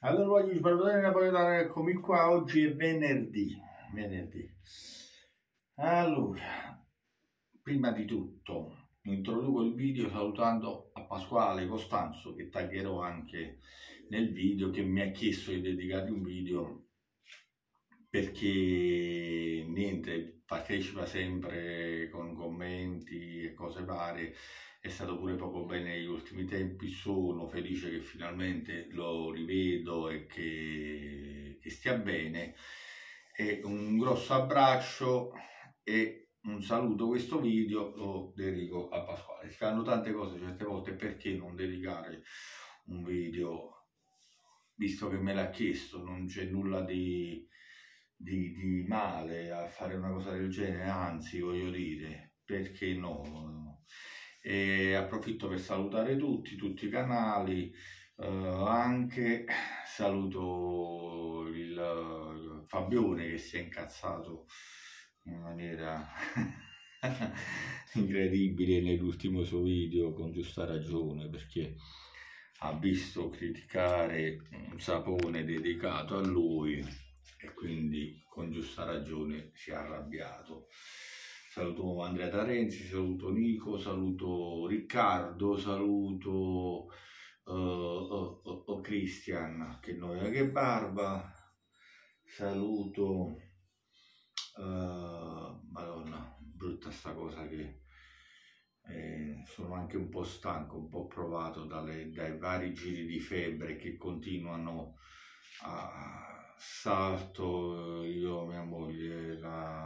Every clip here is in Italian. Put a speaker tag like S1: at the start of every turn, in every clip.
S1: Allora voglio parlare napoletano, eccomi qua, oggi è venerdì. Allora, prima di tutto introduco il video salutando a Pasquale Costanzo, che taggerò anche nel video, che mi ha chiesto di dedicare un video perché niente, partecipa sempre con commenti e cose varie. È stato pure poco bene negli ultimi tempi, sono felice che finalmente lo rivedo e che stia bene. E un grosso abbraccio e un saluto. Questo video lo dedico a Pasquale. Si fanno tante cose certe volte, perché non dedicare un video, visto che me l'ha chiesto? Non c'è nulla di male a fare una cosa del genere, anzi, voglio dire, perché no? E approfitto per salutare tutti i canali, anche saluto il Fabione, che si è incazzato in maniera incredibile nell'ultimo suo video, con giusta ragione, perché ha visto criticare un sapone dedicato a lui e quindi con giusta ragione si è arrabbiato. Saluto Andrea Tarenzi, saluto Nico, saluto Riccardo, saluto Christian, che noia che barba, saluto Madonna, brutta sta cosa che sono anche un po' stanco, un po' provato dai vari giri di febbre che continuano a salto, io, mia moglie,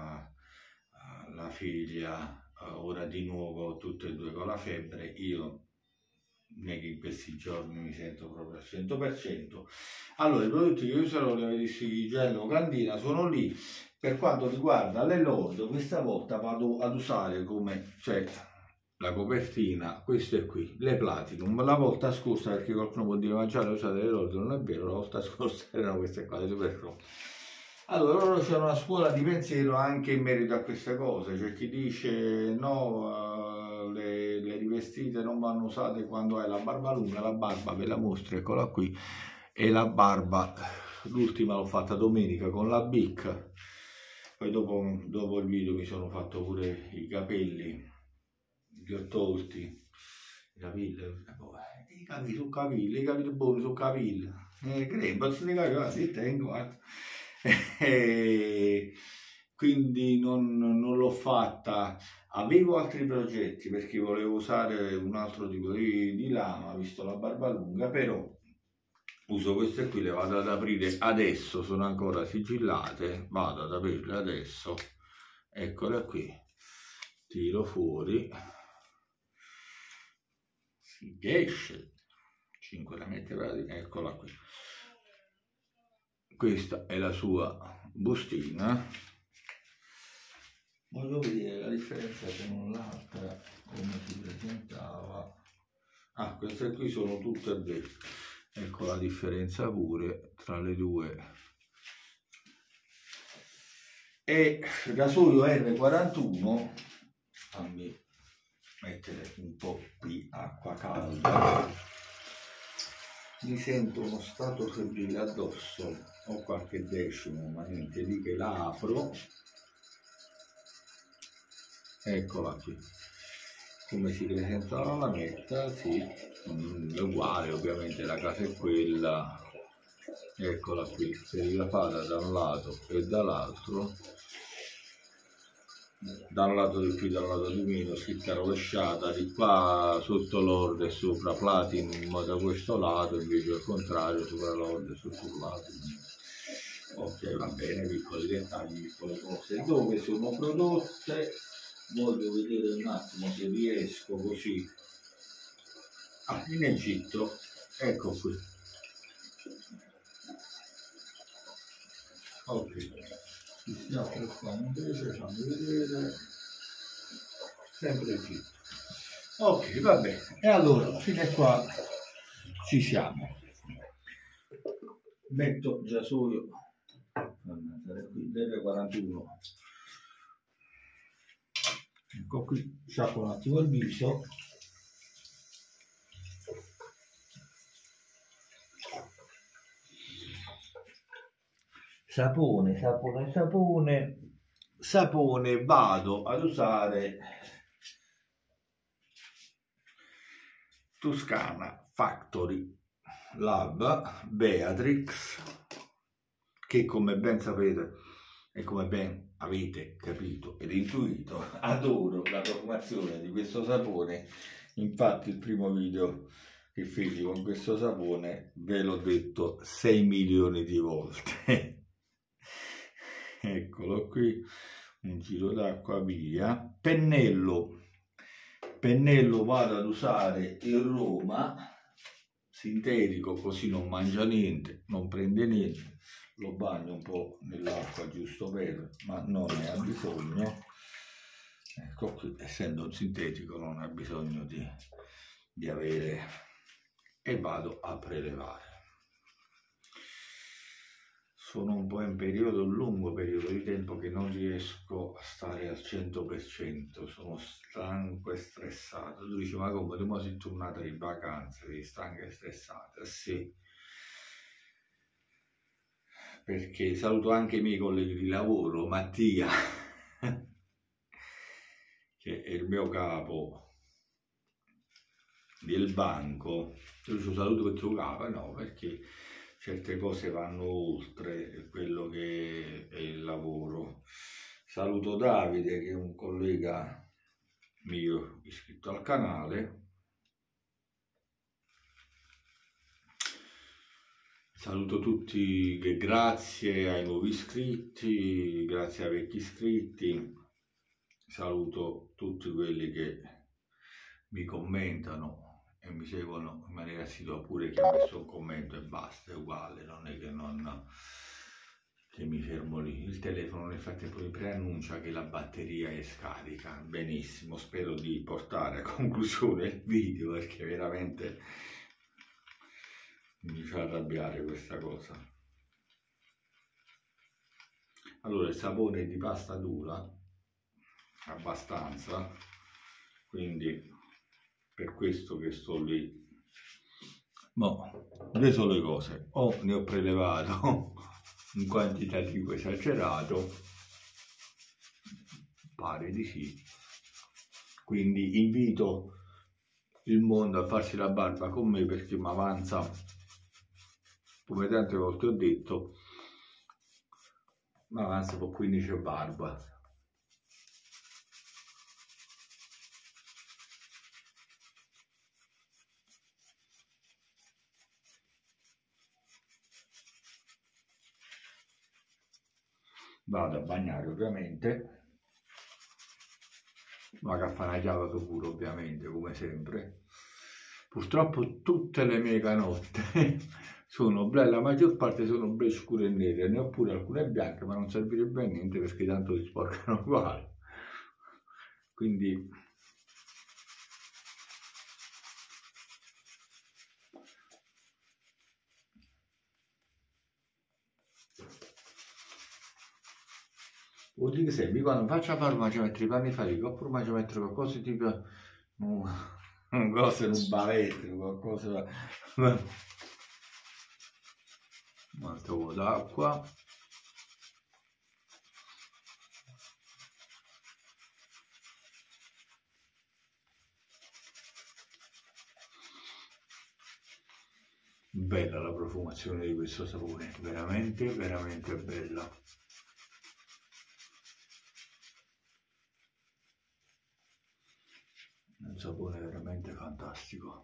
S1: la figlia, ora di nuovo tutte e due con la febbre. Io neanche in questi giorni mi sento proprio al 100%. Allora, i prodotti che userò, li avete visto, di gel locandina, sono lì. Per quanto riguarda le Lord, questa volta vado ad usare come, cioè, la copertina, questo è qui, le Platinum. La volta scorsa, perché qualcuno può dire, ma già le usate le Lord, non è vero, la volta scorsa erano queste qua, le Super Pro. Allora, loro c'è una scuola di pensiero anche in merito a queste cose. C'è chi dice no, le rivestite non vanno usate quando hai la barba lunga. La barba, ve la mostro, eccola qui, e la barba, l'ultima l'ho fatta domenica con la Bic. Poi dopo il video mi sono fatto pure i capelli, li ho tolti, i capelli su capelli, i capelli buoni su capelli, credo, se ne capelli, tengo, guarda. Quindi non l'ho fatta. Avevo altri progetti, perché volevo usare un altro tipo di lama, visto la barba lunga, però uso queste qui, le vado ad aprire adesso, sono ancora sigillate, vado ad aprirle adesso, eccole qui, tiro fuori, si esce, 5 la mette, eccola qui. Questa è la sua bustina. Voglio vedere la differenza con l'altra, come si presentava. Ah, queste qui sono tutte e due. Ecco la differenza pure tra le due. E rasoio R41, fammi mettere un po' di acqua calda. Mi sento uno stato febbrile addosso, ho qualche decimo, ma niente di che. La apro, eccola qui, come si presenta la lametta, sì, è uguale, ovviamente la casa è quella, eccola qui, serigrafata da un lato e dall'altro, da un lato di più, da un lato di meno, scritta rovesciata, di qua sotto Lord e sopra Platinum da questo lato, invece al contrario, sopra Lord e sotto Platinum. Ok, va bene, piccoli dettagli, piccole cose. Dove sono prodotte? Voglio vedere un attimo se riesco così. Ah, in Egitto, ecco qui. Ok, ci stiamo portando invece, fammi vedere, sempre Egitto. Ok, va bene, e allora fino a qua ci siamo. Metto già rasoio, qui, delle41. Ecco qui, sciacquo un attimo il viso. sapone vado ad usare Toscana Factory Lab Beatrix, che come ben sapete e come ben avete capito ed intuito, adoro la profumazione di questo sapone. Infatti il primo video che feci con questo sapone ve l'ho detto 6 milioni di volte. Eccolo qui, un giro d'acqua, via. Pennello vado ad usare il Roma sintetico, così non mangia niente, non prende niente. Lo bagno un po' nell'acqua giusto per, ma non ne ha bisogno. Ecco qui, essendo un sintetico non ha bisogno di avere, e vado a prelevare. Sono un po' in un lungo periodo di tempo che non riesco a stare al 100%, sono stanco e stressato. Tu dici, ma come, tu mi sei tornato di vacanze, sei stanco e stressato? Sì, perché saluto anche i miei colleghi di lavoro, Mattia, che è il mio capo del banco. Io lo saluto per tuo capo, no, perché certe cose vanno oltre quello che è il lavoro. Saluto Davide, che è un collega mio iscritto al canale. Saluto tutti, grazie ai nuovi iscritti, grazie ai vecchi iscritti. Saluto tutti quelli che mi commentano e mi seguono in maniera assidua, pure chi ha messo un commento e basta, è uguale, non è che mi fermo lì. Il telefono nel frattempo mi preannuncia che la batteria è scarica. Benissimo, spero di portare a conclusione il video, perché veramente mi fa arrabbiare questa cosa. Allora, il sapone di pasta dura abbastanza, quindi per questo che sto lì. Ma le sole cose, o ne ho prelevato un quantitativo esagerato, pare di sì, quindi invito il mondo a farsi la barba con me, perché mi avanza, come tante volte ho detto, mi avanza per 15 barba. Vado a bagnare ovviamente, vado a fare una chiavata pure ovviamente, come sempre. Purtroppo tutte le mie canotte sono blu, la maggior parte sono blu scure e nere, ne ho pure alcune bianche, ma non servirebbe a niente perché tanto si sporcano uguali. Quindi vuol dire che sempre quando faccio la barba ci metto i panni fari, oppure ci metto qualcosa tipo cose, un bavetto, qualcosa, un altro po' d'acqua. Bella la profumazione di questo sapone, veramente veramente bella. Un sapone veramente fantastico.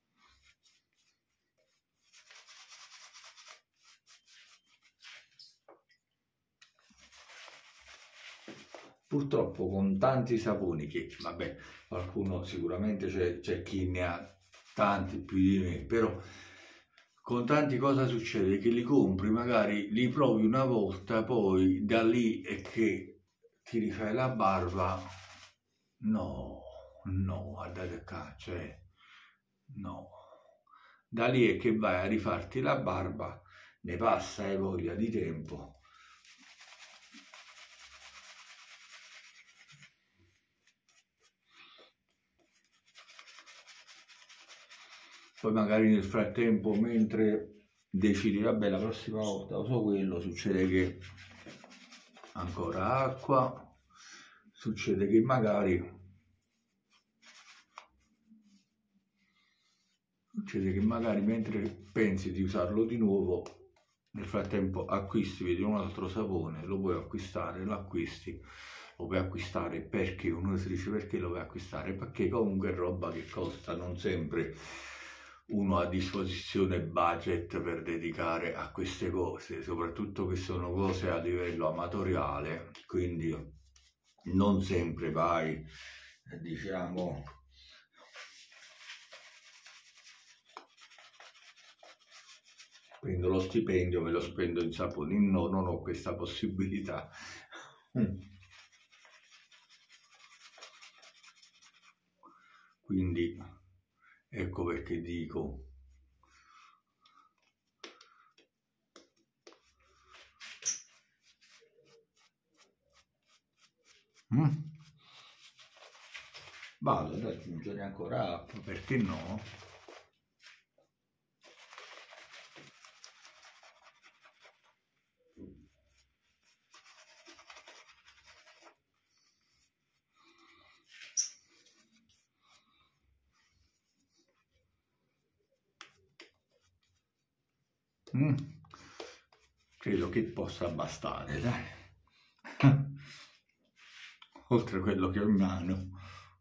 S1: Purtroppo con tanti saponi, che vabbè, qualcuno sicuramente c'è chi ne ha tanti più di me, però con tanti cosa succede? Che li compri, magari li provi una volta, poi da lì è che ti rifai la barba. No, guardate qua, cioè, no. Da lì è che vai a rifarti la barba, ne passa e voglia di tempo. Poi magari nel frattempo, mentre decidi, vabbè, la prossima volta uso quello, succede che ancora acqua, succede che magari mentre pensi di usarlo di nuovo, nel frattempo acquisti, vedi un altro sapone, lo puoi acquistare, lo acquisti, lo puoi acquistare perché uno si dice perché lo vuoi acquistare? Perché comunque è roba che costa, non sempre uno ha a disposizione budget per dedicare a queste cose, soprattutto che sono cose a livello amatoriale, quindi non sempre vai, diciamo, prendo lo stipendio, me lo spendo in saponi, no, non ho questa possibilità. Quindi ecco perché dico vado ad aggiungere ancora app, perché no? Credo che possa bastare, dai. Oltre a quello che ho in mano.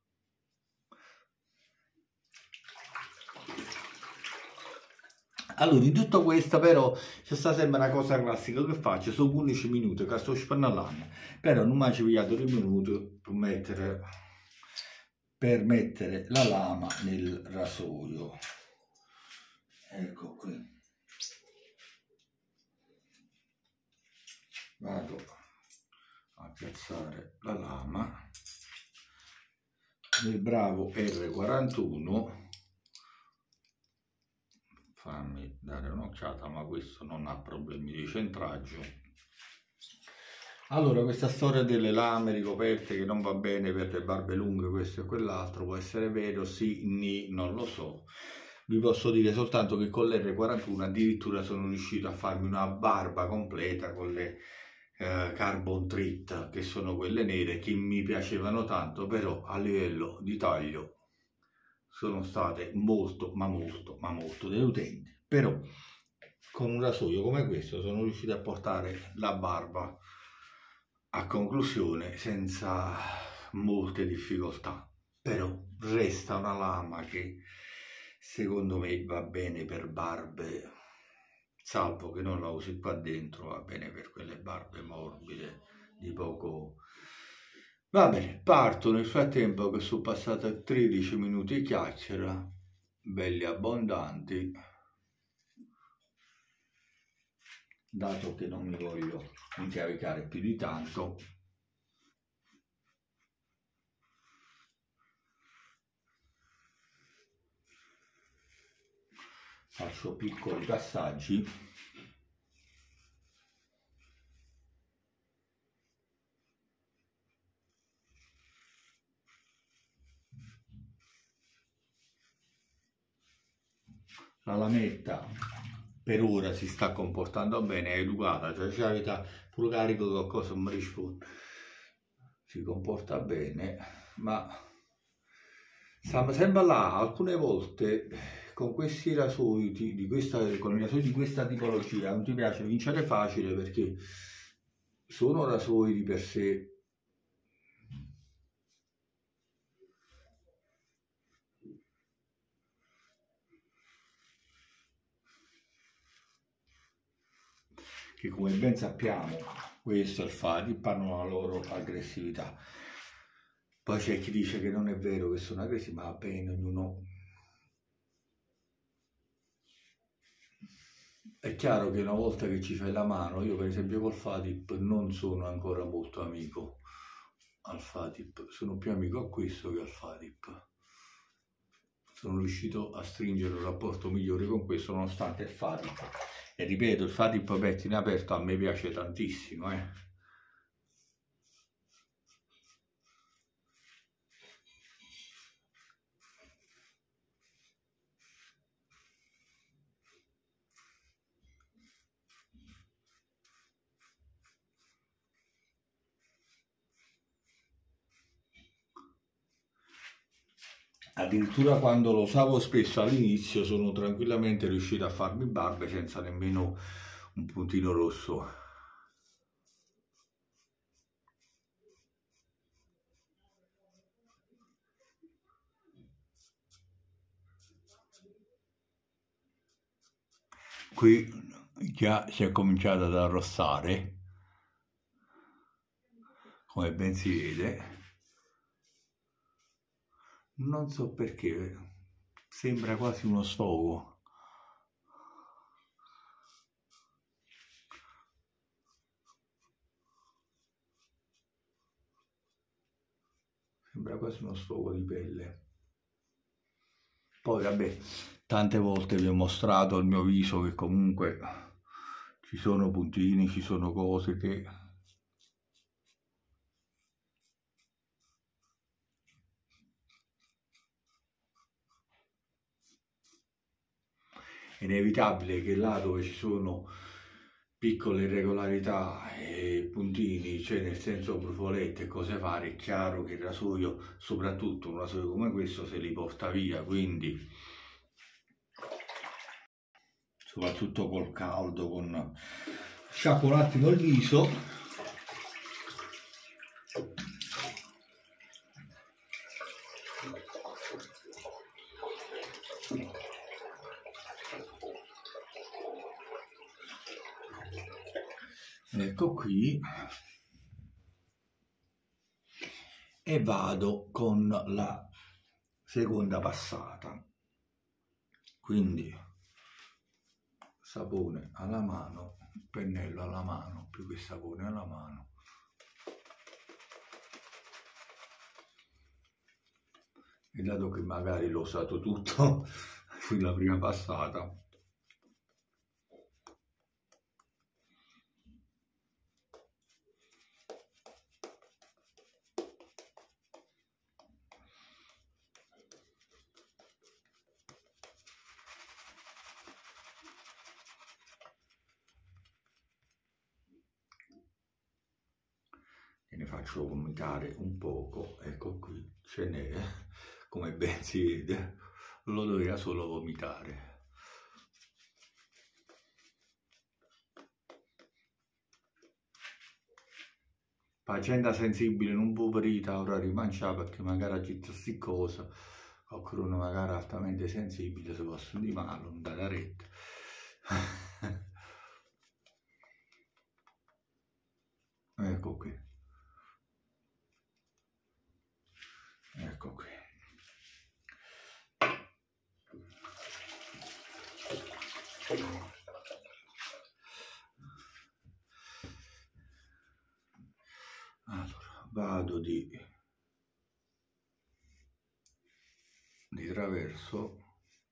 S1: Allora, in tutto questo però c'è sta sempre una cosa classica che faccio, sono 11 minuti che sto spannellando, però non mi ci pigliato 3 minuti per mettere la lama nel rasoio. Ecco qui. Vado a piazzare la lama nel bravo R41. Fammi dare un'occhiata, ma questo non ha problemi di centraggio. Allora, questa storia delle lame ricoperte che non va bene per le barbe lunghe, questo e quell'altro, può essere vero? Sì, ni, non lo so. Vi posso dire soltanto che con l'R41 addirittura sono riuscito a farmi una barba completa con le Carbon Treat, che sono quelle nere, che mi piacevano tanto, però a livello di taglio sono state molto deludenti. Però con un rasoio come questo sono riuscito a portare la barba a conclusione senza molte difficoltà. Però resta una lama che secondo me va bene per barbe, salvo che non la usi qua dentro, va bene per quelle barbe morbide di poco. Va bene, parto nel frattempo che sono passate 13 minuti di chiacchiera, belli abbondanti, dato che non mi voglio incaricare più di tanto. Faccio piccoli passaggi. La lametta per ora si sta comportando bene, è educata, cioè c'è la pure carico qualcosa mi risponde, si comporta bene, ma stiamo sempre là, alcune volte con questi rasoi con i rasoi di questa tipologia non ti piace vincere facile, perché sono rasoi di per sé che, come ben sappiamo, questo è il Fatip, hanno la loro aggressività. Poi c'è chi dice che non è vero che sono aggressivi, ma va bene, ognuno. È chiaro che una volta che ci fai la mano, io per esempio col Fatip non sono ancora molto amico al Fatip, sono più amico a questo che al Fatip. Sono riuscito a stringere un rapporto migliore con questo nonostante il Fatip. E ripeto, il Fatip pettine aperto a me piace tantissimo, Addirittura quando lo usavo spesso all'inizio sono tranquillamente riuscito a farmi barbe senza nemmeno un puntino rosso. Qui già si è cominciato ad arrossare, come ben si vede. Non so perché, sembra quasi uno sfogo. Sembra quasi uno sfogo di pelle. Poi vabbè, tante volte vi ho mostrato il mio viso che comunque ci sono puntini, ci sono cose che è inevitabile che là dove ci sono piccole irregolarità e puntini, cioè nel senso brufolette e cose varie, è chiaro che il rasoio, soprattutto un rasoio come questo, se li porta via, quindi soprattutto col caldo, con sciacquo un attimo il viso. Ecco qui, e vado con la seconda passata, quindi sapone alla mano, pennello alla mano, più che sapone alla mano, e dato che magari l'ho usato tutto sulla prima passata, ne faccio vomitare un poco. Ecco qui, ce n'è, come ben si vede, lo doveva solo vomitare. Faccenda sensibile non poverita, ora rimangiare perché magari c'è questa cosa, qualcuno magari altamente sensibile si possono di male, non dà retta. Ecco qui. Ecco qui. Allora, vado di traverso.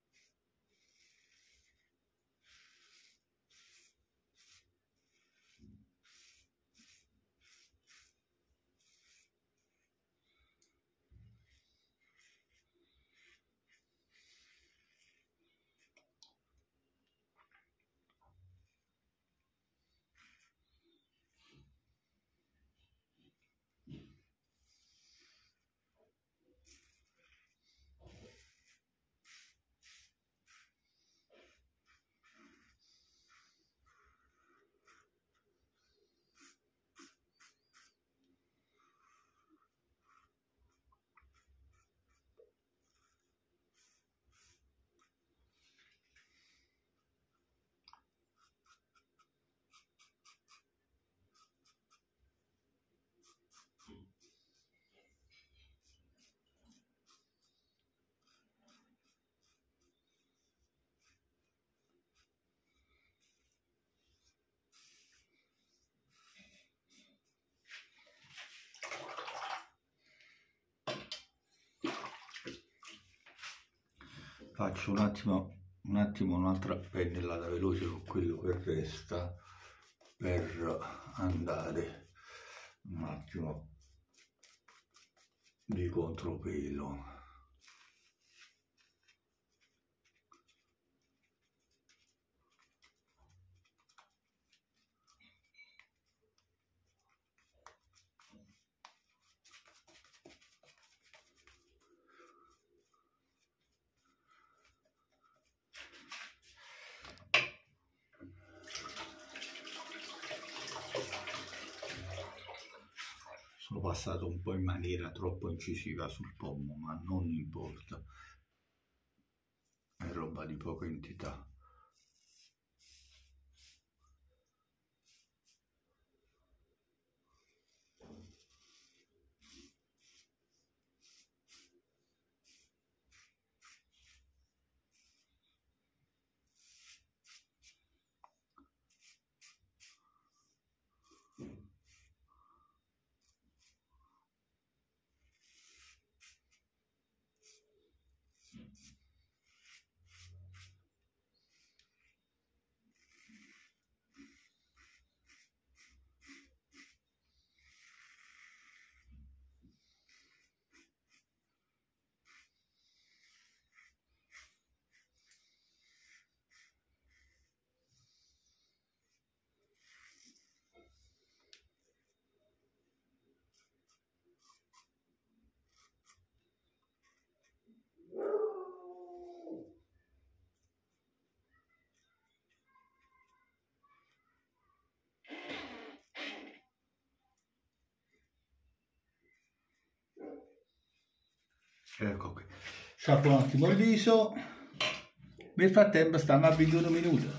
S1: Faccio un attimo un'altra pennellata veloce con quello che resta per andare un attimo di contropelo. Ho passato un po' in maniera troppo incisiva sul pomo, ma non importa, è roba di poca entità. Ecco qui, sciacquo un attimo il viso, nel frattempo stiamo a 21 minuti.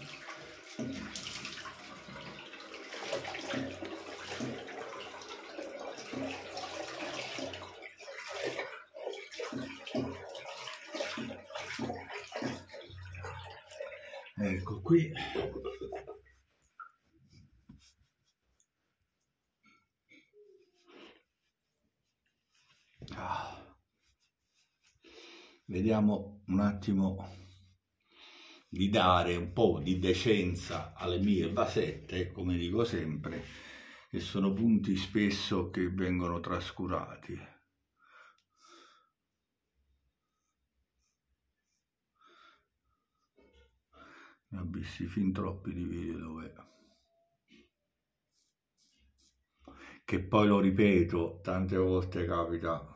S1: Ecco qui. Vediamo un attimo di dare un po' di decenza alle mie basette, come dico sempre, che sono punti spesso che vengono trascurati. Ne ho visti fin troppi di video dove, che poi lo ripeto, tante volte capita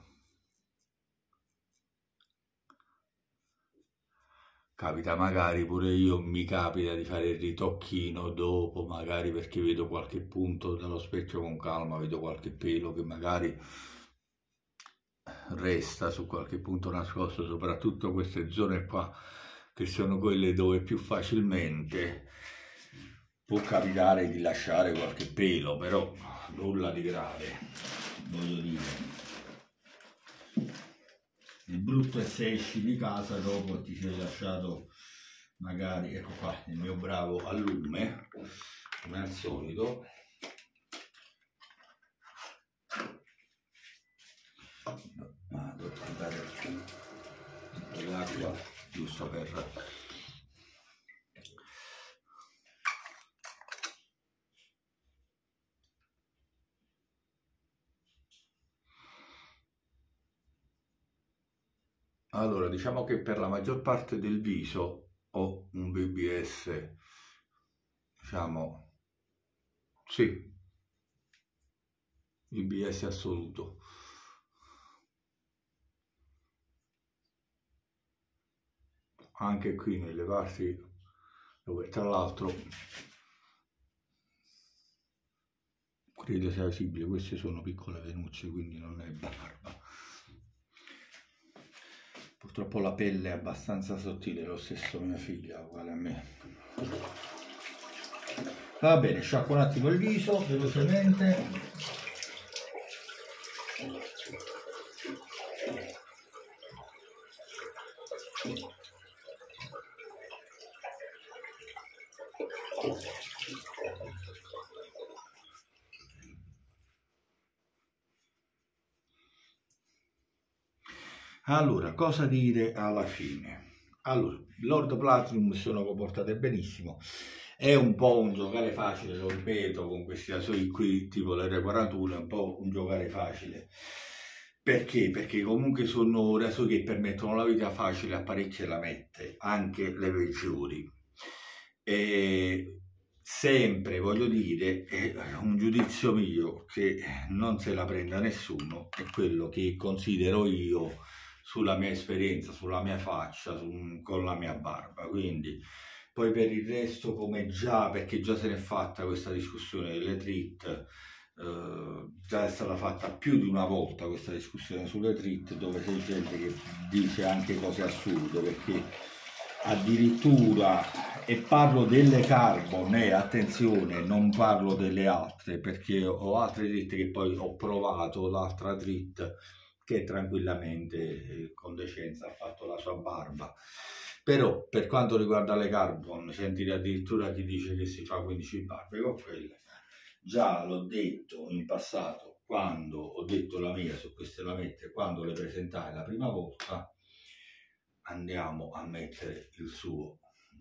S1: magari pure io, mi capita di fare il ritocchino dopo, magari perché vedo qualche punto dallo specchio con calma, vedo qualche pelo che magari resta su qualche punto nascosto, soprattutto queste zone qua che sono quelle dove più facilmente può capitare di lasciare qualche pelo, però nulla di grave, voglio dire. Il brutto è se esci di casa dopo ti sei lasciato magari, ecco qua, il mio bravo allume, come al solito. Ma devo dare l'acqua giusto per... Allora, diciamo che per la maggior parte del viso ho un BBS, diciamo, sì, BBS assoluto. Anche qui nelle parti dove tra l'altro credo sia visibile, queste sono piccole venucce, quindi non è barba. Purtroppo la pelle è abbastanza sottile, lo stesso mia figlia, uguale a me. Va bene, sciacquo un attimo il viso velocemente. Allora, cosa dire alla fine? Allora, Lord Platinum sono comportate benissimo, è un po' un giocare facile, lo ripeto, con questi rasoi qui, tipo l'R41, è un po' un giocare facile. Perché? Perché comunque sono rasoi che permettono la vita facile a parecchie lamette, anche le peggiori. E sempre, voglio dire, è un giudizio mio che non se la prenda nessuno, è quello che considero io sulla mia esperienza, sulla mia faccia, con la mia barba. Quindi poi per il resto, come già, perché già se n'è fatta questa discussione delle treat, già è stata fatta più di una volta questa discussione sulle treat, dove c'è gente che dice anche cose assurde, perché addirittura, e parlo delle carbon, attenzione, non parlo delle altre, perché ho altre treat che poi ho provato, l'altra treat che tranquillamente con decenza ha fatto la sua barba. Però per quanto riguarda le carbon, sentire addirittura chi dice che si fa 15 barbe con quelle. Già l'ho detto in passato, quando ho detto la mia su queste lamette, quando le presentai la prima volta, andiamo a mettere il suo.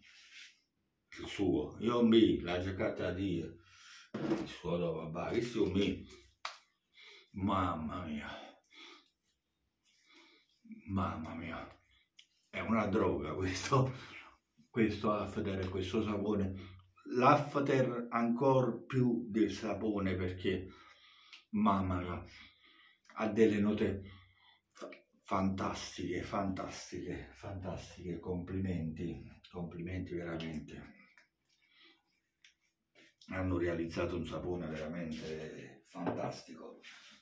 S1: Io mi, la giocata di il suo dopo, questo mi, mamma mia, è una droga questo after, questo sapone. L'after ancora più del sapone, perché mamma mia, ha delle note fantastiche, complimenti veramente. Hanno realizzato un sapone veramente fantastico.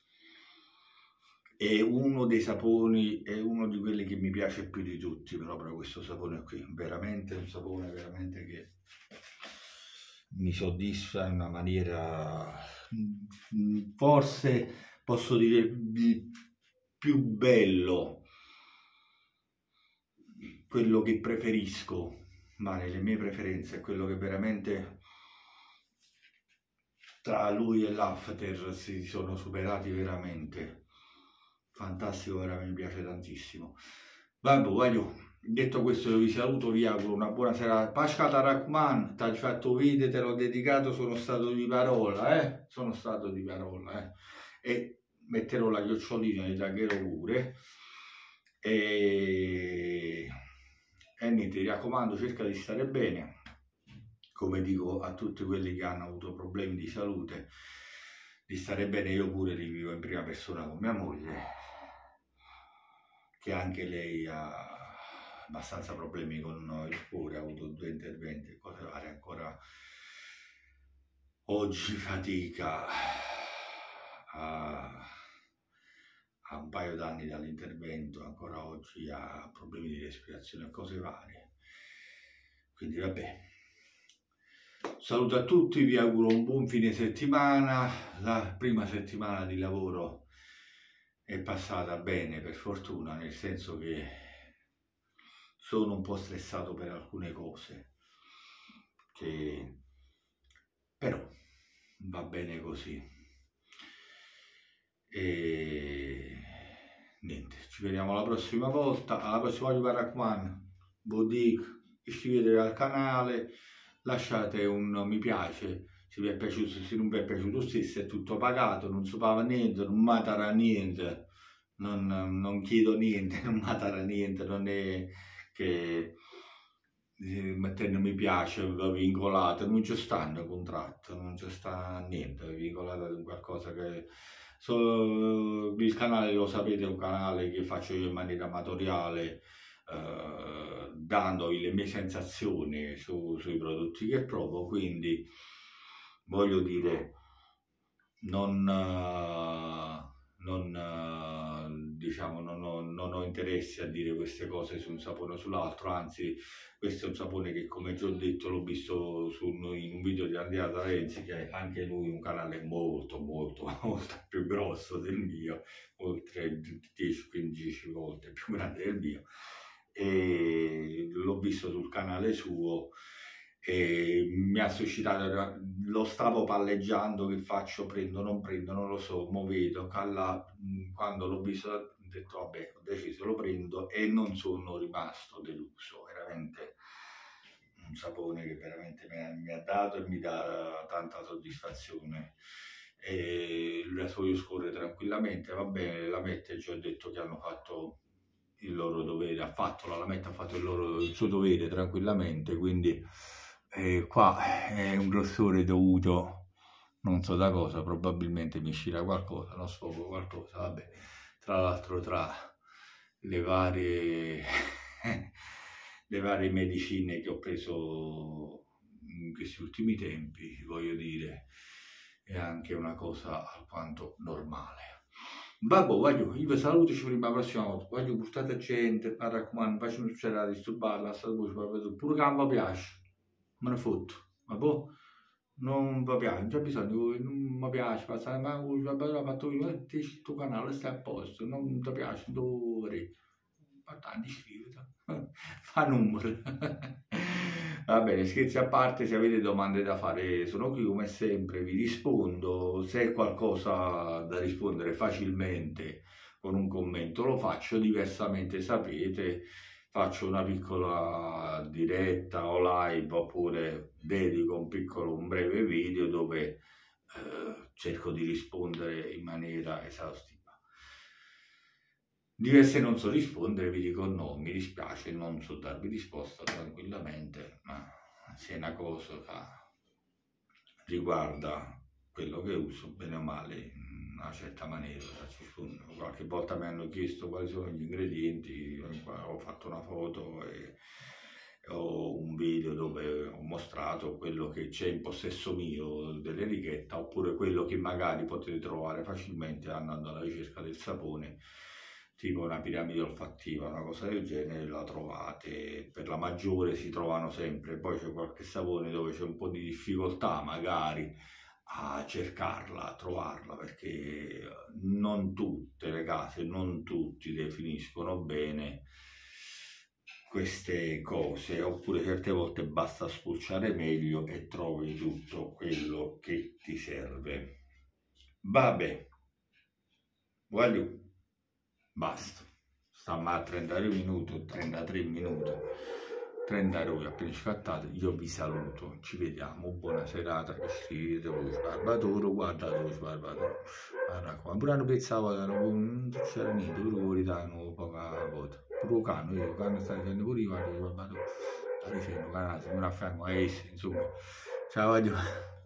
S1: È uno dei saponi, è uno di quelli che mi piace più di tutti, proprio questo sapone qui, veramente un sapone veramente che mi soddisfa in una maniera, forse posso dire, più bello, quello che preferisco, ma nelle mie preferenze è quello che veramente tra lui e l'after si sono superati veramente. Fantastico, veramente mi piace tantissimo. Vabbè, voglio, detto questo, io vi saluto, vi auguro una buona serata. Pasca Tarakman, ti hai fatto video, te l'ho dedicato, sono stato di parola, sono stato di parola, e metterò la chiocciolina, li taggerò pure, e niente, ti raccomando, cerca di stare bene, come dico a tutti quelli che hanno avuto problemi di salute, di stare bene. Io pure li vivo in prima persona con mia moglie, che anche lei ha abbastanza problemi con il cuore, ha avuto 2 interventi e cose varie, ancora oggi fatica a un paio d'anni dall'intervento, ancora oggi ha problemi di respirazione e cose varie. Quindi vabbè, saluto a tutti, vi auguro un buon fine settimana. La prima settimana di lavoro è passata bene, per fortuna, nel senso che sono un po' stressato per alcune cose, però va bene così. E niente, ci vediamo la prossima volta. Alla prossima volta, mi raccomando, Boutique, iscrivetevi al canale, lasciate un mi piace se vi è piaciuto, se non vi è piaciuto stesso, è tutto pagato, non si paga niente, non matara niente, non chiedo niente, non matara niente, non è che mettendo mi piace vincolato, non c'è sta un contratto, non c'è sta niente vincolato a qualcosa che il canale, lo sapete, è un canale che faccio io in maniera amatoriale, dandovi le mie sensazioni sui prodotti che provo, quindi voglio dire, diciamo, non ho interesse a dire queste cose su un sapone o sull'altro, anzi questo è un sapone che, come già ho detto, l'ho visto in un video di Andrea Tarenzi, che è anche lui un canale molto più grosso del mio, oltre 10-15 volte più grande del mio, e l'ho visto sul canale suo e mi ha suscitato, lo stavo palleggiando, che faccio, prendo, non lo so, mo vedo, quando l'ho visto ho detto vabbè, ho deciso, lo prendo, e non sono rimasto deluso, veramente un sapone che veramente mi ha dato e mi dà tanta soddisfazione. E il rasoio scorre tranquillamente, va bene, le lamette già ho detto che hanno fatto il loro dovere, la lametta ha fatto il suo dovere tranquillamente, quindi qua è un rossore dovuto non so da cosa, probabilmente mi uscirà qualcosa, non sfogo qualcosa, vabbè, tra l'altro tra le varie le varie medicine che ho preso in questi ultimi tempi, voglio dire, è anche una cosa alquanto normale. Vabbè, voglio, io vi saluto, ci vediamo la prossima volta. Voglio portate gente, mi raccomando, facciamo succedere a disturbarla, sta voce, pure che non mi piace, me ne fotto, vabbè, non vi piace, non c'è bisogno, non mi piace, passare, ma ho fatto io, il tuo canale sta a posto, non ti piace, non dovrei. Importante, iscriviti, fa numero. Va bene, scherzi a parte, se avete domande da fare sono qui come sempre, vi rispondo. Se è qualcosa da rispondere facilmente con un commento lo faccio, diversamente sapete, faccio una piccola diretta o live oppure dedico un breve video dove cerco di rispondere in maniera esaustiva. Diverse non so rispondere, vi dico no, mi dispiace, non so darvi risposta tranquillamente, ma se è una cosa che riguarda quello che uso, bene o male, in una certa maniera, qualche volta mi hanno chiesto quali sono gli ingredienti, ho fatto una foto e ho un video dove ho mostrato quello che c'è in possesso mio dell'etichetta, oppure quello che magari potete trovare facilmente andando alla ricerca del sapone, tipo una piramide olfattiva, una cosa del genere, la trovate. Per la maggiore si trovano sempre, poi c'è qualche sapone dove c'è un po' di difficoltà magari a cercarla, a trovarla, perché non tutte le case, non tutti definiscono bene queste cose, oppure certe volte basta spulciare meglio e trovi tutto quello che ti serve. Vabbè, voglio. Basta, stiamo a 33 minuti, 32 appena scattato, io vi saluto, ci vediamo, buona serata, che scrivete lo sbarbatore, guardate lo sbarbatore, pure hanno pensato che non succede niente, pure voi danno poca volta, pure il cane sta dicendo pure io, guarda lo sbarbatore, sta dicendo, canale, se non affianco a essi, insomma, ciao, addio.